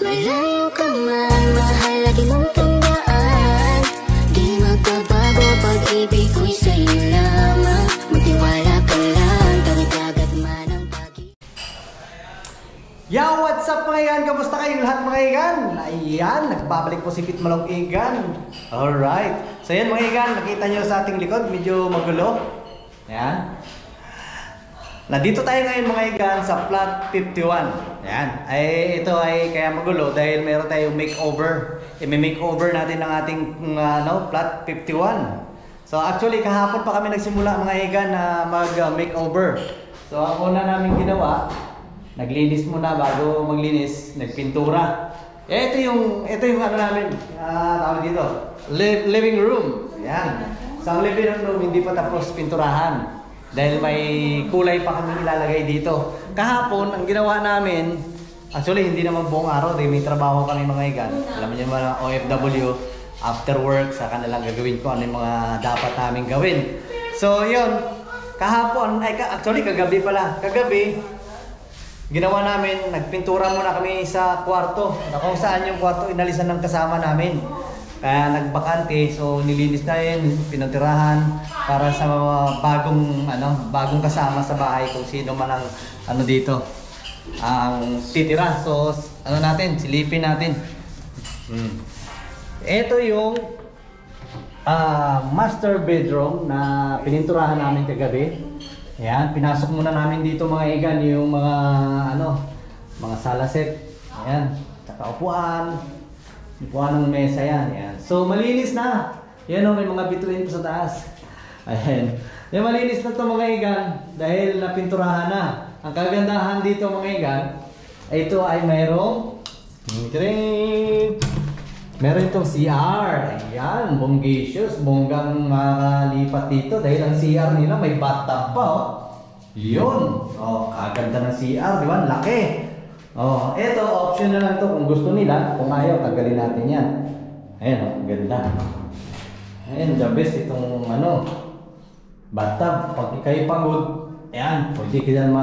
Malayo ka man, mahal lagi mong tandaan. Di magbabago, pag-ibig ko'y sa'yo lamang. Magtiwala ka lang, tawid agad man ang pag-ibig. Yo, what's up mga igan? Kamusta kayong lahat mga igan? Ayan, nagbabalik po si Pit Malong Igan. Alright, so yan mga igan, nakita nyo sa ating likod, medyo magulo. Ayan. Nandito tayo ngayon mga igan sa plot 51. Ayan. Ito ay kaya magulo dahil meron tayong makeover. I-makeover natin ang ating plot 51. So actually kahapon pa kami nagsimula mga igan na mag-makeover. So ang una namin ginawa, naglinis muna bago maglinis, nagpintura. Ito yung ano namin, tawag dito, living room. Ayan. Sa living room hindi pa tapos pinturahan. Dahil may kulay pa kami ilalagay dito. Kahapon, ang ginawa namin, actually hindi naman buong araw, dahil may trabaho kami mga igan. Alam niyo mga OFW, after work, saka na lang gagawin ko ano yung mga dapat namin gawin. So yun, kahapon, actually kagabi pala, kagabi, ginawa namin, nagpintura muna kami sa kwarto. Na kung saan yung kwarto inalisan ng kasama namin. Kaya nagbakante, so nilinis na yun, pinatirahan para sa mga bagong kasama sa bahay kung sino man ang dito ang titira. So silipin natin. Ito yung master bedroom na pininturahan namin kagabi. Ayan, pinasok muna namin dito mga igan yung mga sala set. Ayan, tsaka upuan ng mesa yan. Ayan. So malinis na. Yan may mga bituin po sa taas. Ayan. Yung malinis na ito mga igan dahil napinturahan na. Ang kagandahan dito mga igan, ito ay mayroong itong CR. Ayan, bonggisius, bonggang makalipat dito dahil ang CR nila may bathtub pa. Yun. Kaganda ng CR, di ba? Laki. Ito, option na lang to kung gusto nila. Kung ayaw, tagalin natin yan. Ayan, ganda. Ayan, the best itong bathtub. Pag kayo pagod, ayan, pwede ka dyan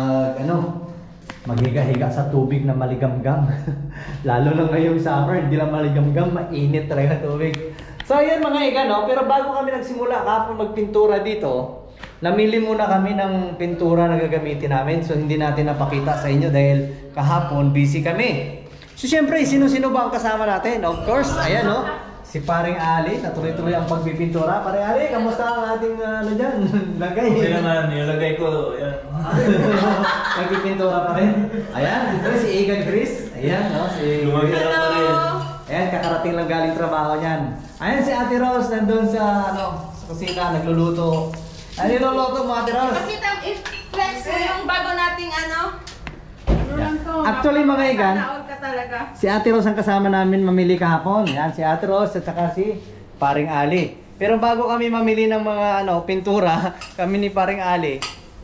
maghiga-higa sa tubig na maligamgam. Lalo na ngayong summer, hindi lang maligamgam, mainit talaga tubig. So ayan mga iga, pero bago kami nagsimula kapag magpintura dito, namili muna kami ng pintura na gagamitin namin. So hindi natin napakita sa inyo dahil kahapon busy kami. So syempre, sino-sino ba ang kasama natin? Of course, ayan si Paring Ali, natuloy-tuloy ang pagpipintura. Paring Ali, kamusta ang ating dyan? Lagay. Okay naman, yung lagay ko, yan. Pagpipintura pa rin. Ayan, dito si Egan Chris. Ayan, si Lumagyan lang pa rin. Ayan, kakarating lang galing trabaho niyan. Ayan si Ate Rose, nandun sa kusina, nagluluto. Ano niluluto mo, Ate Rose? Pakita, i-flex mo yung bago nating Actually mga igan, ka talaga. si Ate Rose ang kasama namin mamili kahapon. Yan, si Ate Rose at saka si Paring Ali. Pero bago kami mamili ng mga pintura, kami ni Paring Ali,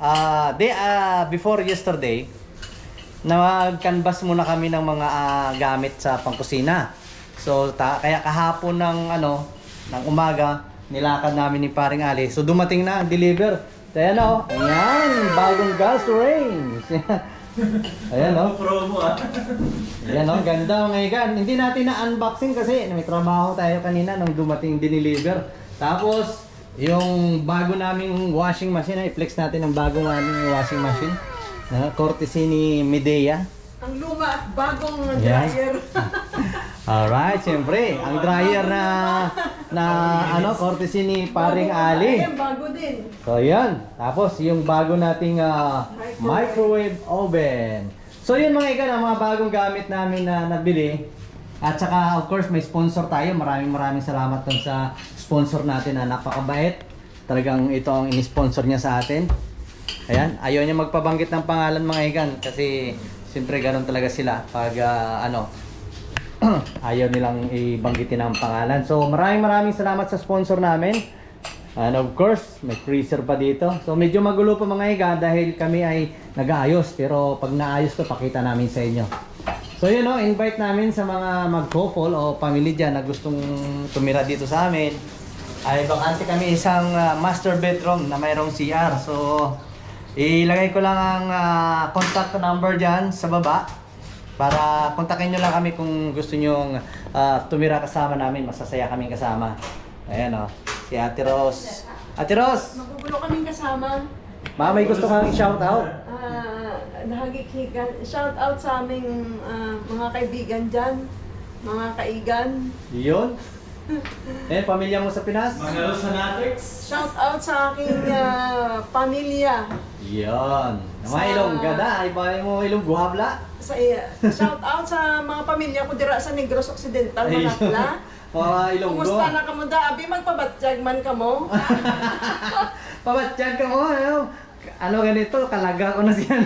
before yesterday, nag-canvas muna kami ng mga gamit sa pangkusina. So kaya kahapon ng umaga, nilakad namin ni Paring Ali. So dumating na ang deliver. So ayan, bagong gas range. Ayan promo Ayan ganda mga igan. Hindi natin na-unboxing kasi may trabaho tayo kanina nung dumating diniliver. Tapos yung bago naming washing machine, i-flex natin ang bagong aming washing machine. Courtesy ni Medea. Ang luma at bagong Yes. dryer. Alright, siyempre, ang dryer na courtesy ni Paring Ali. Ayan, bago din. So yan, tapos yung bago nating microwave oven. So yun mga ikan, ang mga bagong gamit namin na nabili. At saka of course may sponsor tayo. Maraming salamat dun sa sponsor natin na napakabait. Talagang ito ang ini-sponsor niya sa atin. Ayan, ayaw niya magpabanggit ng pangalan mga ikan kasi siyempre ganun talaga sila pag ayaw nilang ibanggitin ang pangalan. So maraming salamat sa sponsor namin. And of course, may freezer pa dito. So medyo magulo pa mga iga dahil kami ay nag-aayos. Pero pag naayos to, pakita namin sa inyo. So yun invite namin sa mga mag-couple o family dyan na gustong tumira dito sa amin. Ay bakante kami isang master bedroom na mayroong CR. So ilagay ko lang ang contact number dyan sa baba. Para kontakin nyo lang kami kung gusto nyo tumira kasama namin. Masasaya kaming kasama. Ayan o. Si Ate Ros. Ate Ros! Magugulo kaming kasama. May gusto kang i-shout out? Nahagikigan. Shout out sa aming mga kaibigan dyan. Mga kaigan. Yun. Pamilya mo sa Pinas? Mga Sanatics. Shout out sa aking pamilya. Yun. Mga Ilongga na. Ay ba mo Ilonggo habla? Shout out sa mga pamilya ko dira sa Negros Occidental, Ayun. Manatla. Mga Ilonggo. Kumusta na kamo da? Abi magpabatjag man kamo. Pabatsyag ka mo. Ano ganito? Kalaga ko na siya.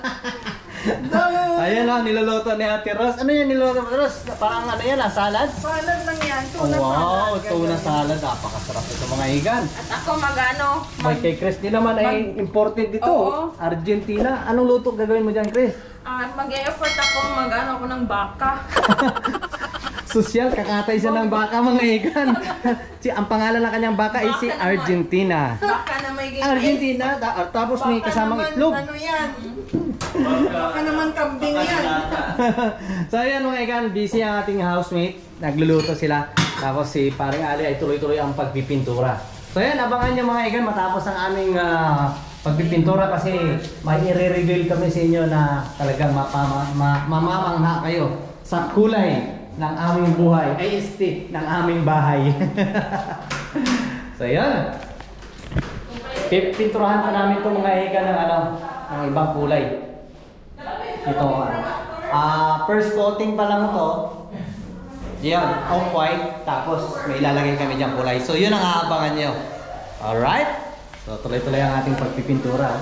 Ayan o, niluluto ni Ate Ros. Ano yan niluluto ni Ros? Parang ano yan, salad? Salad lang yan. Oh, Tuna wow, salad. tuna salad. Napakasarap ito mga higan. At ako magano. May kay Chris din naman ay imported dito. Oo. Argentina. Anong luto gagawin mo dyan, Chris? Mag-e-effort ako magano ako ng baka. Sosyal, kakatay siya ng baka mga higan. Ang pangalan ng kanyang baka ay si Baka naman. Argentina. Baka na may gigit. Argentina, tapos may kasamang itlog. Ano yan? Baka naman kambing yan. So ayan mga higan, busy ang ating housemate. Nagluluto sila. Tapos si Paring Ali ay tuloy-tuloy ang pagpipintura. So ayan, abangan nyo mga higan matapos ang aming pagpipintura kasi may i-reveal kami sa inyo na talagang mamamangha kayo sa kulay ng aming buhay, aesthetic ng aming bahay. So ayan. Pinturahan pa namin itong mga higa ng ng ibang kulay. Ito first coating pa lang ito. Yan, off-white. Tapos may ilalagay kami diyang kulay. So yun ang aabangan nyo. Alright? So tuloy-tuloy ang ating pagpipintura.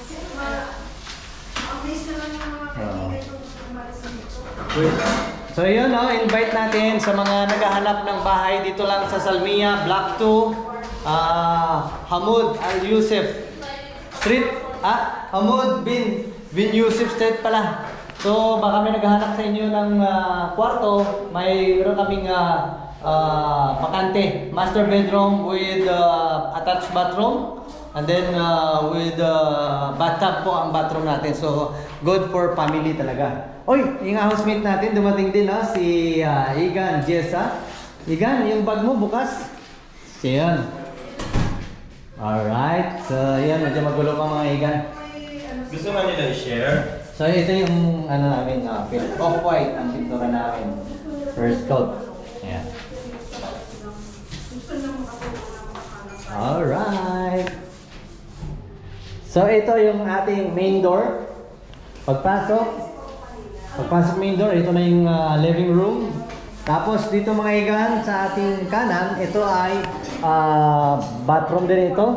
So yun, invite natin sa mga naghahanap ng bahay dito lang sa Salmia, Block 2, Hamud Al Yusuf Street, Hamud bin Yusuf Street pala. So baka may naghahanap sa inyo ng kwarto, mayroon kaming bakante, master bedroom with attached bathroom. And then with bathtub po ang bathroom natin. So good for family talaga. Oy, yung housemate natin dumating din si Igan Jessa. Igan, yung bag mo bukas. Siyan. Alright. So yan, medyo magulo pa mga Igan. Gusto nga nila i-share. So ito yung namin, off-white ang pintura namin. First coat. Ayan. Alright. So ito yung ating main door. Pagpasok main door, ito na yung living room. Tapos dito mga higan sa ating kanan, ito ay bathroom din ito.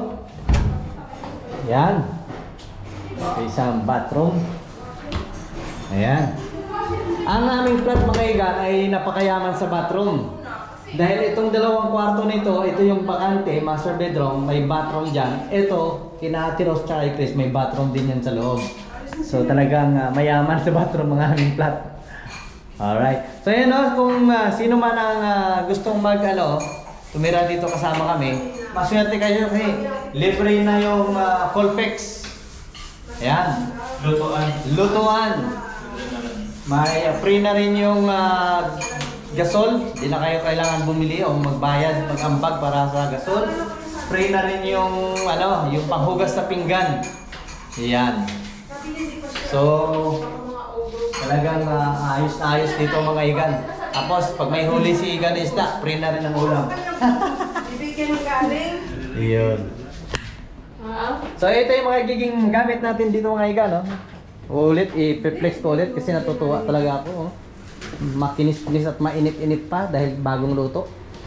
Yan. Isang bathroom. Ayan. Ang aming flat mga higan ay napakayaman sa bathroom. Dahil itong dalawang kwarto nito, ito yung bakante, master bedroom, may bathroom dyan. Ito, kina Ate Ros tsaka Chris, may bathroom din yan sa loob. So talagang mayaman sa bathroom mga aming flat. Alright. So yun kung sino man ang gustong tumira dito kasama kami, maswerte kayo kasi libre na yung Colpex. Ayan. Lutuan. May free na rin yung gasol, di na kayo kailangan bumili o magbayad, mag-ambag para sa gasol. Free na rin yung yung panghugas sa pinggan. Yan. So talagang ayos na ayos dito mga higan. Tapos pag may huli si higan isda, free na rin ang ulam. Bibigyan ng galing. Iyon. So ito yung mga giging gamit natin dito mga higan, Ulit, i-flex ko ulit kasi natutuwa talaga ako, makinis-kinis at mainit-init pa dahil bagong luto.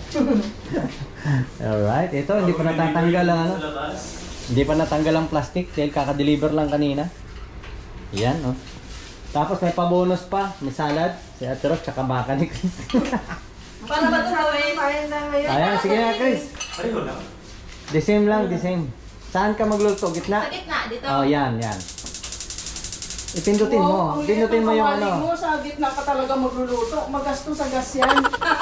Alright, ito hindi pa natatanggal ang hindi pa natanggal ang plastic dahil kaka-deliver lang kanina. Yan, Tapos may pa-bonus pa, may salad, si Ate Ros, tsaka baka ni Chris. Paano ba ito gawin? Ayan, sige na Chris. Pareho lang. The same lang, the same. Saan ka magluto? Gitna? Sa gitna, dito. Oh, yan. Ipindutin mo. Pindutin mo yung mo sa gitna ka talaga magluluto. Magasto sa gas yan.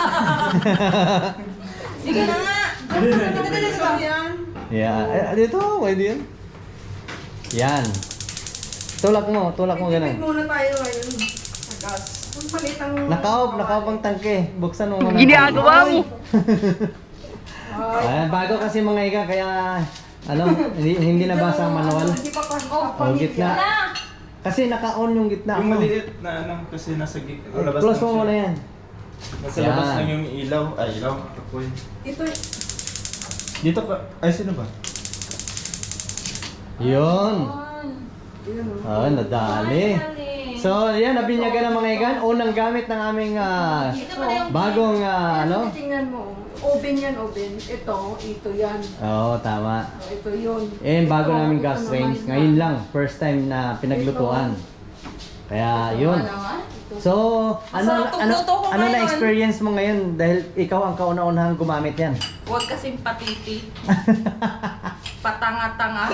Sige na nga. Dito sa yan. Yeah. Dito, pwede yan. Yan. Tulak mo ganun. Tipid muna tayo ngayon sa gas. Malit ang... Naka-off ang tangke. Buksan mo muna. Ginagawa mo! Ayan, bago kasi mga iga, kaya hindi nabasa ang manual. Hindi pa Oh, gitna. Kasi naka-on yung gitna. Yung maliit na ano, kasi nasa labas Close lang mo muna siya. yan. Nasa labas Yan. lang yung ilaw. Ay, ilaw. Apoy. Ito, Dito ka. Ay, sino ba? Yun. yun o. Oh, nadali. So, yan, nabinyagan ng mga igan. Unang gamit ng aming bagong Tingnan mo, oven yan, oven. Ito yan. Oo, tama. Ito yun. Eh, bago Ito, namin ito gas naman range. na. Ngayon lang, first time na pinaglutuan. Kaya, yun. So, ano na experience mo ngayon dahil ikaw ang kauna-unahang gumamit yan? Huwag kasing patiti. Patanga-tanga.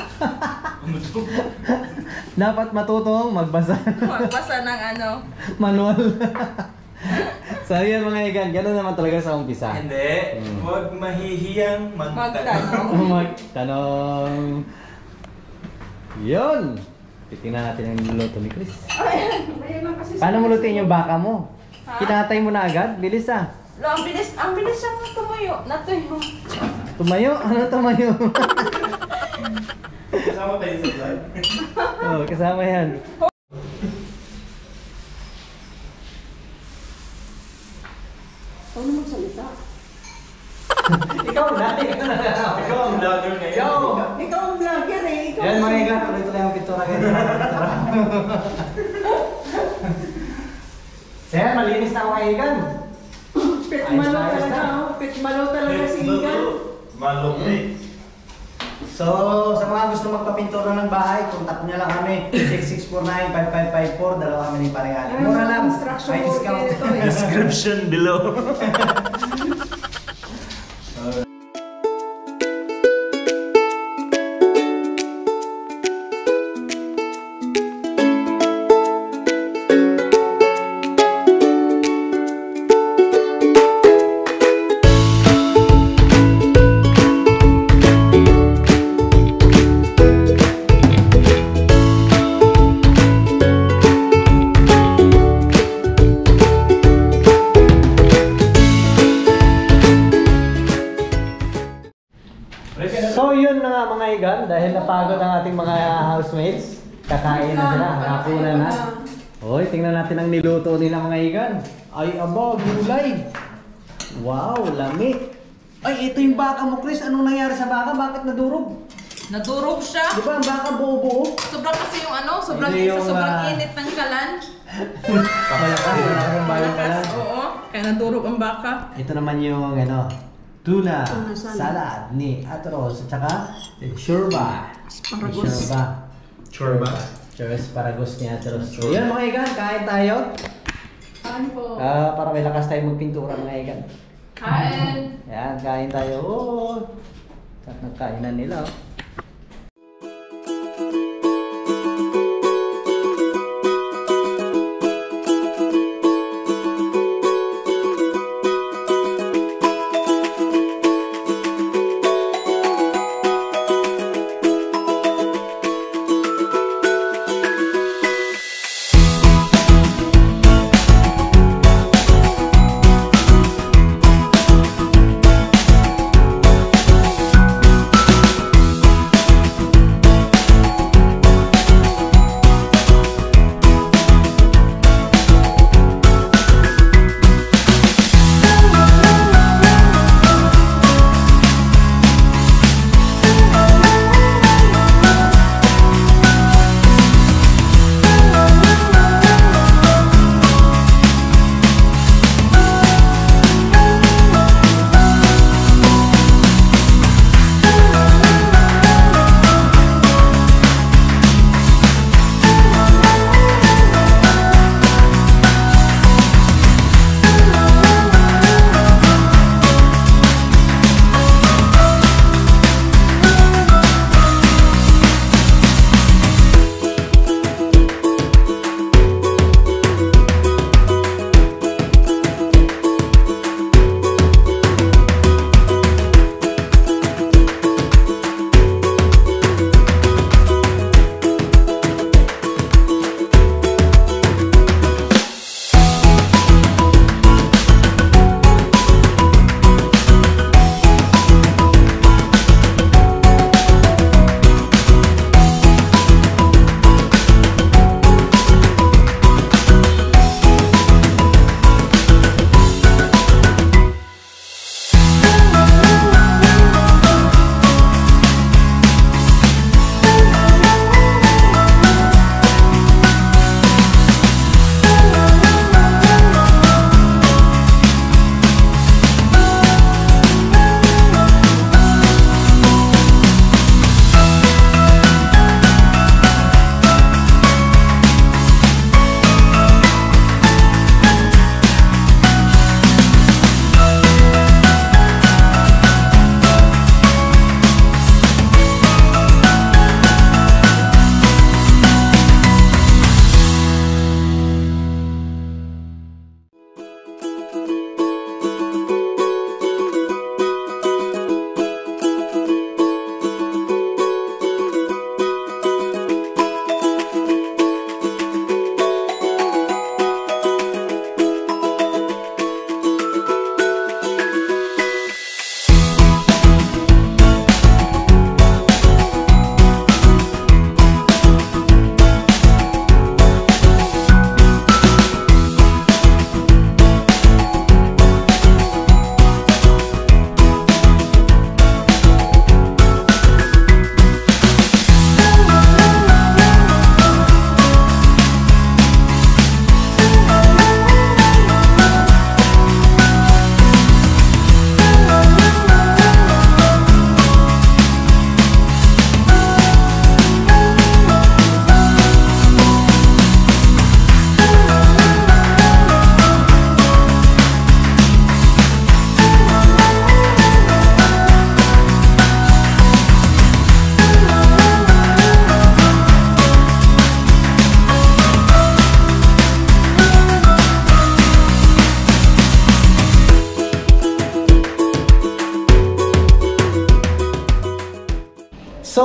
Dapat matutong magbasa Magbasa ng ano. manual. So, yan mga igan, gano'n naman talaga sa umpisa. Hindi. Huwag mahihiyang magtanong. Magtanong. Yun! Titingnan natin ang niluto ni Chris. Mayroon lang kasi Paano mo lutuin yung baka mo? Kinatay mo na agad? Bilis ah. Lo, ang bilis siyang tumayo. Natuyo. Tumayo? Ano tumayo? Kasama tayo sa vlog. Oh, kasama yan. Paano magsalita? Ikaw na. Ikaw ang vlogger ngayon. Yo! Ikaw ang vlogger eh. Ikaw Yan mga igan, tuloy-tuloy ang pintura ngayon. Yan, malinis na mga igan. Pitmalo Ayos na, ayos talaga. na. Oh. Pitmalo talaga si Igan. Malupit. So, sa mga gusto magpapintura ng bahay, contact nyo lang kami. 6649-5554, dalawa kami ni Paregali. Mura lang. Instruction May mo discount. ito eh. Description below. So yun na nga mga igan, dahil napagod ang ating mga housemates, kakain na sila, hapunan na. Hoy, tingnan natin ang niluto nila mga igan. Ay aba, gulay. Wow, lami. Ay, ito yung baka mo Chris, anong nangyari sa baka? Bakit nadurog? Nadurog siya. Di ba ang baka buo-buo? Sobrang kasi yung ano, sobrang Hindi yung, sobrang init ng kalan. Malakas ang bayan pala. Oo, kaya nadurog ang baka. Ito naman yung tuna Tuna salad. salad ni Atros at saka shurba. Asparagus. Shurba. Asparagus ni Atros. So yun mga igan, kain tayo. Ano po? Para may lakas tayo magpintura mga igan. Kain. Yan, kain tayo. Oh. Sarap ng kainan nila. Oh.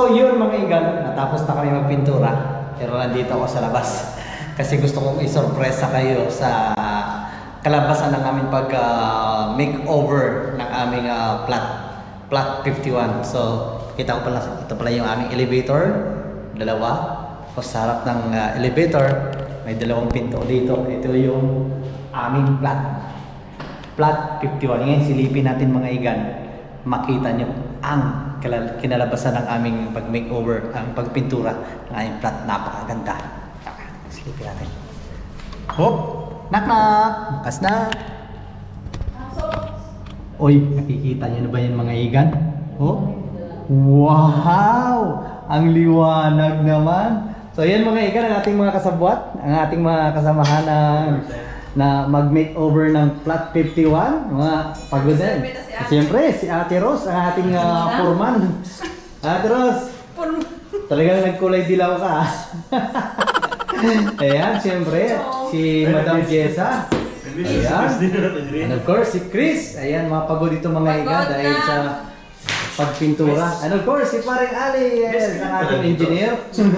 So yun mga igan, natapos na kami magpintura. Pero nandito ako sa labas. Kasi gusto kong isorpresa kayo sa kalabasan ng aming pag-makeover ng aming plot 51. So kita ko pala, ito pala yung aming elevator. Dalawa. O sa harap ng elevator, may dalawang pinto dito. Ito yung aming plot 51. Ngayon silipin natin mga igan. Makita nyo ang kinalabasan ng aming pag-makeover, ang pagpintura ng aming plot. Napakaganda. Silipin natin. Hop! Knock knock! Bukas na! Uy, nakikita nyo na ba yan mga igan? Oh? Wow! Ang liwanag naman! So yan mga igan, ang ating mga kasabwat, ang ating mga kasamahan na mag-makeover ng plot 51, mga pagod din. Siyempre, si Ate Rose, ang ating foreman. Ate Rose, talagang nagkulay dilaw ka. Ayan, siyempre, si Madam Jessa. Ayan. And of course, si Chris. Ayan, mapagod ito mga igan dahil sa pagpintura. And of course, si Paring Ali, ang ating engineer.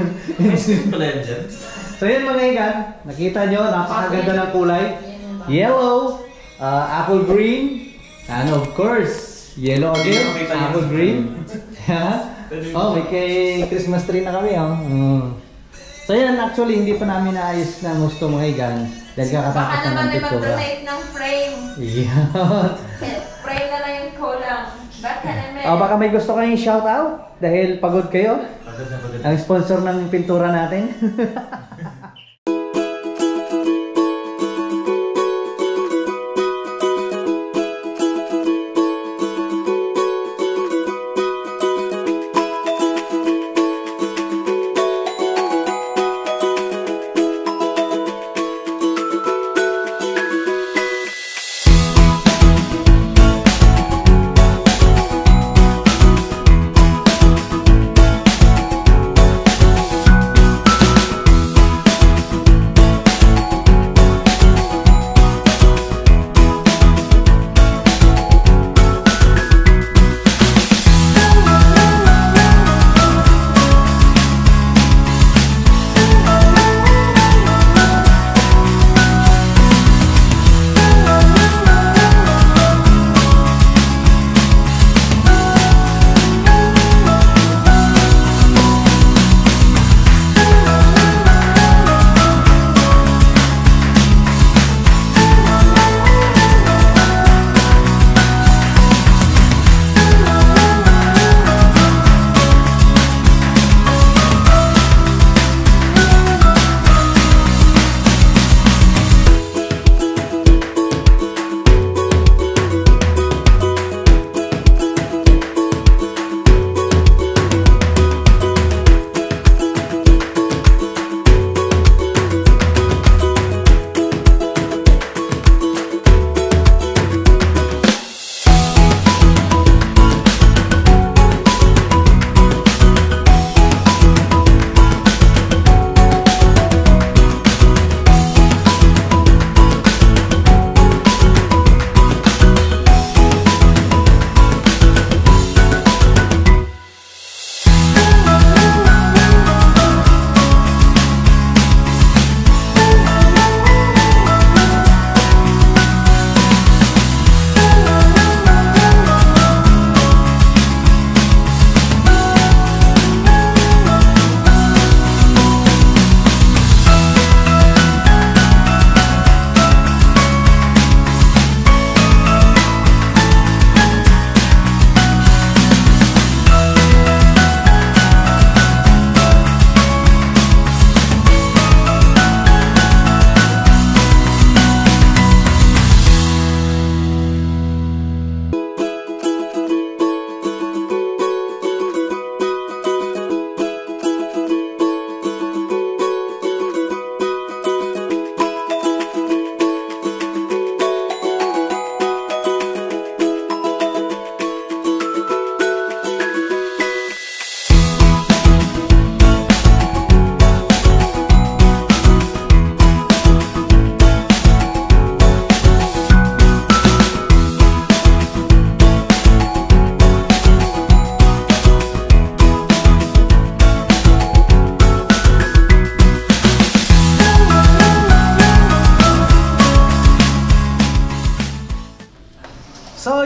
So yun mga igan, nakita nyo, napakaganda ng kulay. Yellow, apple green, and of course, yellow again, apple green. Oh, may kay Christmas tree na kami. So yan, actually, hindi pa namin naayos na gusto mga igan. Dahil kakatapos Baka na naman ng may pintura. mag-donate ng frame. Yeah. Frame na lang yung kulang. Baka naman. Baka may gusto kayong shout out dahil pagod kayo. Ang sponsor ng pintura natin.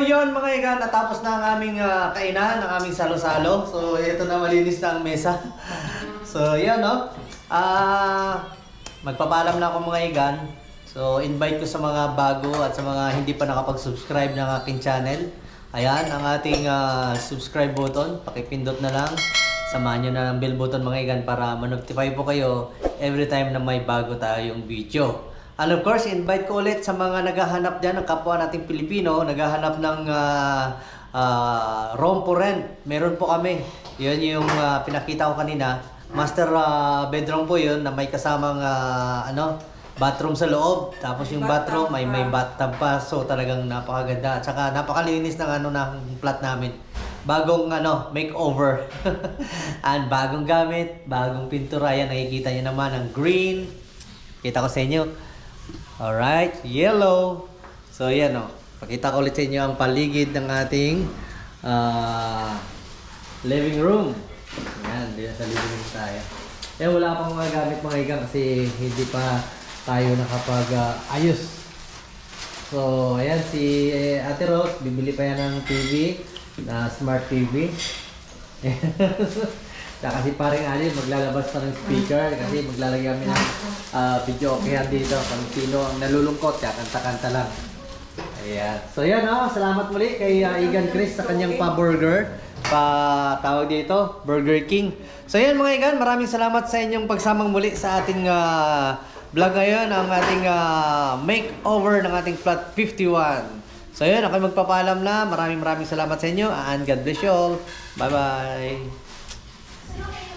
yun mga igan, natapos na ang aming kainan, ang aming salo-salo. So ito na, malinis na ang mesa. So yan no. Magpapaalam na ako mga igan. So invite ko sa mga bago at sa mga hindi pa nakapag-subscribe ng aking channel. Ayan, ang ating subscribe button, pakipindot na lang. Samahan nyo na ng bell button mga igan para ma-notify po kayo every time na may bago tayong video. And of course, invite ko ulit sa mga naghahanap dyan ng kapwa nating Pilipino, naghahanap ng room for rent. Meron po kami. Yun yung pinakita ko kanina. Master bedroom po yun na may kasamang bathroom sa loob. Tapos yung bathroom may bathtub pa. So talagang napakaganda. At saka napakalinis ng ng flat namin. Bagong makeover. And bagong gamit, bagong pintura. Yan, nakikita nyo naman ang green. Kita ko sa inyo. Alright, yellow. So yan pakita ko ulit sa inyo ang paligid ng ating living room. Yan, dito sa living room tayo. Wala pang mga gamit mga igang kasi hindi pa tayo nakapag-ayos. So, ayan si Ate Rose, bibili pa yan ng TV, na smart TV. Tsaka si paring Ali, maglalabas pa ng speaker kasi maglalagay kami ng video okayan dito. Kung sino ang nalulungkot, kanta-kanta lang. Ayan. So yan salamat muli kay Igan Chris sa kanyang pa-burger. Tawag dito, Burger King. So yan mga Igan, maraming salamat sa inyong pagsamang muli sa ating vlog ngayon, ang ating makeover ng ating flat 51. So yun, ako magpapaalam na. Maraming salamat sa inyo and God bless you all. Bye bye.